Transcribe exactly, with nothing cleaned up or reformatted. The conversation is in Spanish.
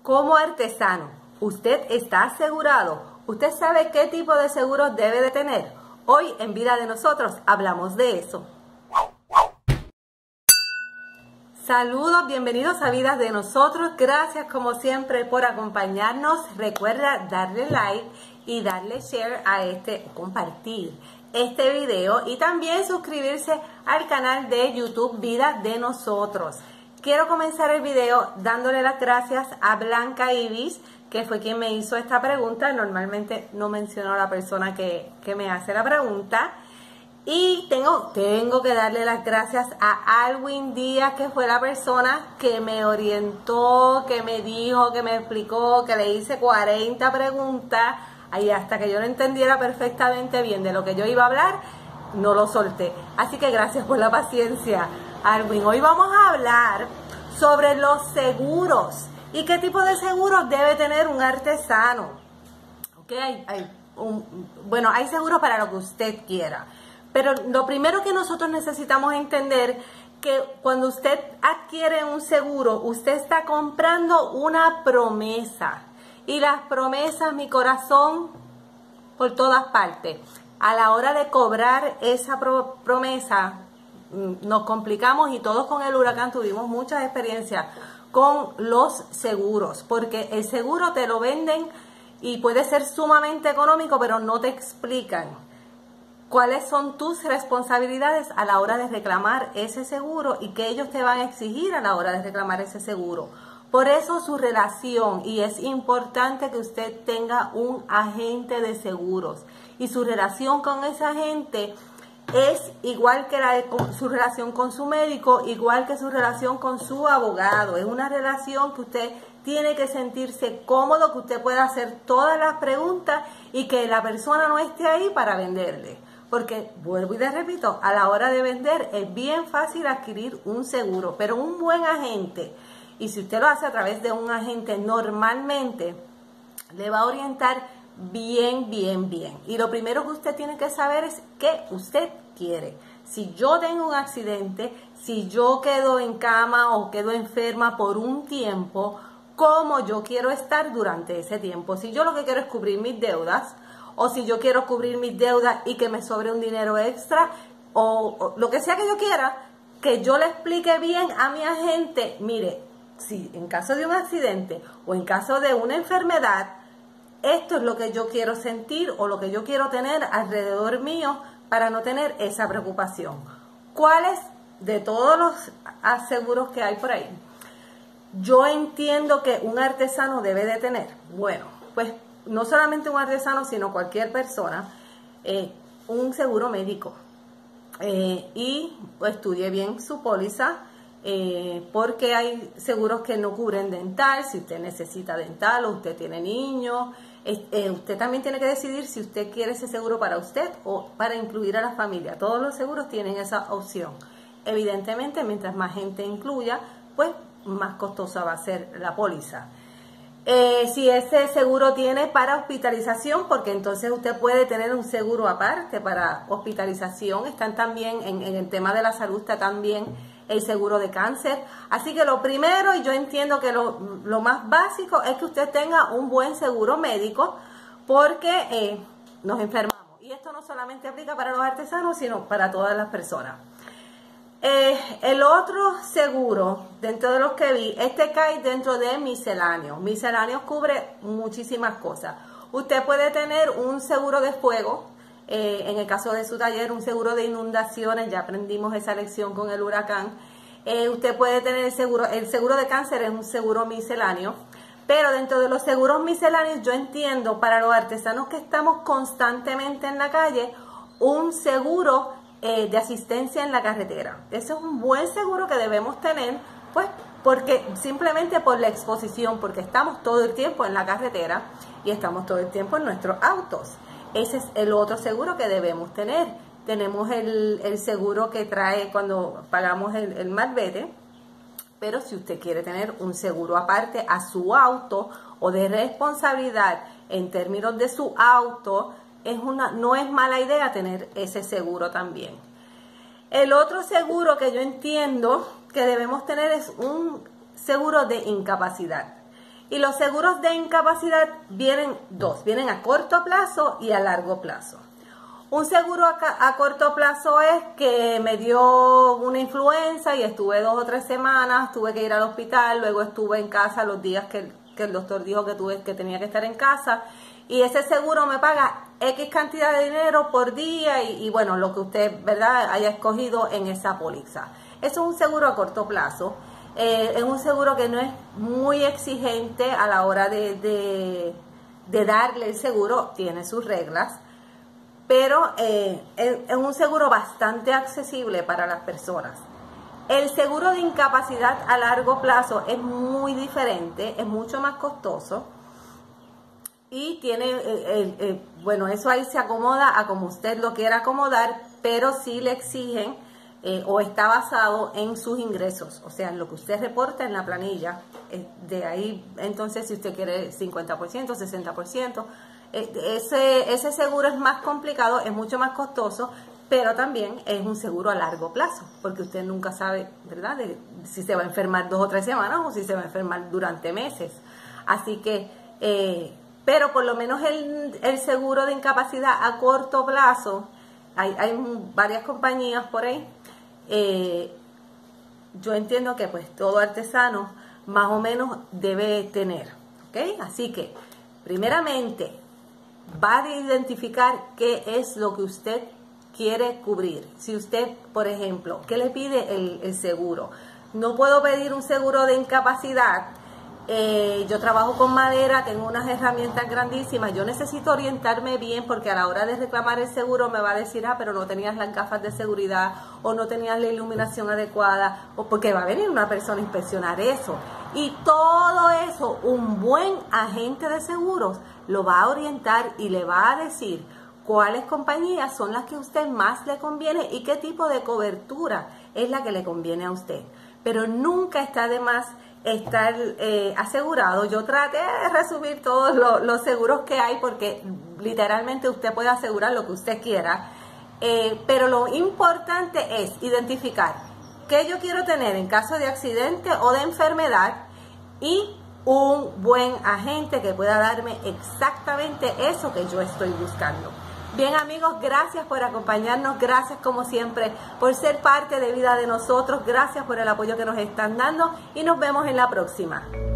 Como artesano, ¿usted está asegurado? ¿Usted sabe qué tipo de seguros debe de tener? Hoy en Vida de Nosotros hablamos de eso. Saludos, bienvenidos a Vidas de Nosotros. Gracias como siempre por acompañarnos. Recuerda darle like y darle share a este, compartir este video y también suscribirse al canal de YouTube Vidas de Nosotros. Quiero comenzar el video dándole las gracias a Blanca Ibis, que fue quien me hizo esta pregunta. Normalmente no menciono a la persona que, que me hace la pregunta. Y tengo, tengo que darle las gracias a Alwin Díaz, que fue la persona que me orientó, que me dijo, que me explicó, que le hice cuarenta preguntas. Ahí hasta que yo no entendiera perfectamente bien de lo que yo iba a hablar, no lo solté. Así que gracias por la paciencia, Alwin. Hoy vamos a hablar sobre los seguros y qué tipo de seguros debe tener un artesano. Okay, hay, hay un, bueno, hay seguros para lo que usted quiera. Pero lo primero que nosotros necesitamos entender que cuando usted adquiere un seguro, usted está comprando una promesa. Y las promesas, mi corazón, por todas partes. A la hora de cobrar esa pro promesa, nos complicamos y todos con el huracán tuvimos muchas experiencias con los seguros. Porque el seguro te lo venden y puede ser sumamente económico, pero no te explican cuáles son tus responsabilidades a la hora de reclamar ese seguro y qué ellos te van a exigir a la hora de reclamar ese seguro. Por eso su relación, y es importante que usted tenga un agente de seguros, y su relación con ese agente es igual que la de su relación con su médico, igual que su relación con su abogado. Es una relación que usted tiene que sentirse cómodo, que usted pueda hacer todas las preguntas y que la persona no esté ahí para venderle. Porque, vuelvo y le repito, a la hora de vender es bien fácil adquirir un seguro, pero un buen agente, y si usted lo hace a través de un agente, normalmente le va a orientar bien, bien, bien. Y lo primero que usted tiene que saber es qué usted quiere. Si yo tengo un accidente, si yo quedo en cama o quedo enferma por un tiempo, ¿cómo yo quiero estar durante ese tiempo? Si yo lo que quiero es cubrir mis deudas, o si yo quiero cubrir mis deudas y que me sobre un dinero extra, o, o lo que sea que yo quiera, que yo le explique bien a mi agente, mire, si en caso de un accidente o en caso de una enfermedad, esto es lo que yo quiero sentir o lo que yo quiero tener alrededor mío para no tener esa preocupación. ¿Cuáles de todos los seguros que hay por ahí yo entiendo que un artesano debe de tener? Bueno, pues no solamente un artesano, sino cualquier persona, eh, un seguro médico. Eh, y estudie bien su póliza, eh, porque hay seguros que no cubren dental. Si usted necesita dental o usted tiene niños, eh, eh, usted también tiene que decidir si usted quiere ese seguro para usted o para incluir a la familia. Todos los seguros tienen esa opción. Evidentemente, mientras más gente incluya, pues más costosa va a ser la póliza. Eh, si ese seguro tiene para hospitalización, porque entonces usted puede tener un seguro aparte para hospitalización. Están también en, en el tema de la salud, está también el seguro de cáncer. Así que lo primero, y yo entiendo que lo, lo más básico, es que usted tenga un buen seguro médico, porque eh, nos enfermamos. Y esto no solamente aplica para los artesanos, sino para todas las personas. Eh, el otro seguro, dentro de los que vi, este cae dentro de misceláneos. Misceláneos cubre muchísimas cosas. Usted puede tener un seguro de fuego, eh, en el caso de su taller, un seguro de inundaciones, ya aprendimos esa lección con el huracán. Eh, usted puede tener el seguro, el seguro de cáncer es un seguro misceláneo, pero dentro de los seguros misceláneos yo entiendo para los artesanos que estamos constantemente en la calle, un seguro Eh, de asistencia en la carretera. Ese es un buen seguro que debemos tener, pues, porque simplemente por la exposición, porque estamos todo el tiempo en la carretera y estamos todo el tiempo en nuestros autos. Ese es el otro seguro que debemos tener. Tenemos el, el seguro que trae cuando pagamos el, el malvete, pero si usted quiere tener un seguro aparte a su auto o de responsabilidad en términos de su auto, Es una, no es mala idea tener ese seguro también. El otro seguro que yo entiendo que debemos tener es un seguro de incapacidad. Y los seguros de incapacidad vienen dos, vienen a corto plazo y a largo plazo. Un seguro a, a corto plazo es que me dio una influenza y estuve dos o tres semanas, tuve que ir al hospital, luego estuve en casa los días que, que el doctor dijo que, tuve, que tenía que estar en casa, y ese seguro me paga X cantidad de dinero por día y, y bueno, lo que usted, ¿verdad?, haya escogido en esa póliza. Eso es un seguro a corto plazo. Eh, es un seguro que no es muy exigente a la hora de, de, de darle el seguro, tiene sus reglas, pero eh, es, es un seguro bastante accesible para las personas. El seguro de incapacidad a largo plazo es muy diferente, es mucho más costoso y tiene, eh, eh, eh, bueno, eso ahí se acomoda a como usted lo quiera acomodar, pero sí le exigen eh, o está basado en sus ingresos, o sea, en lo que usted reporta en la planilla. Eh, de ahí, entonces, si usted quiere cincuenta por ciento, sesenta por ciento, Ese, ese seguro es más complicado, es mucho más costoso, pero también es un seguro a largo plazo, porque usted nunca sabe, ¿verdad?, de si se va a enfermar dos o tres semanas o si se va a enfermar durante meses. Así que, eh, pero por lo menos el, el seguro de incapacidad a corto plazo, hay, hay varias compañías por ahí, eh, yo entiendo que pues todo artesano más o menos debe tener, ¿ok? Así que, primeramente, va a identificar qué es lo que usted quiere cubrir. Si usted, por ejemplo, ¿qué le pide el, el seguro? No puedo pedir un seguro de incapacidad. Eh, yo trabajo con madera, tengo unas herramientas grandísimas. Yo necesito orientarme bien porque a la hora de reclamar el seguro me va a decir, ah, pero no tenías las gafas de seguridad o no tenías la iluminación adecuada, o porque va a venir una persona a inspeccionar eso. Y todo eso, un buen agente de seguros lo va a orientar y le va a decir cuáles compañías son las que a usted más le conviene y qué tipo de cobertura es la que le conviene a usted. Pero nunca está de más estar eh, asegurado. Yo traté de resumir todos lo, los seguros que hay porque literalmente usted puede asegurar lo que usted quiera, eh, pero lo importante es identificar qué yo quiero tener en caso de accidente o de enfermedad y un buen agente que pueda darme exactamente eso que yo estoy buscando. Bien, amigos, gracias por acompañarnos, gracias como siempre por ser parte de Vida de Nosotros, gracias por el apoyo que nos están dando y nos vemos en la próxima.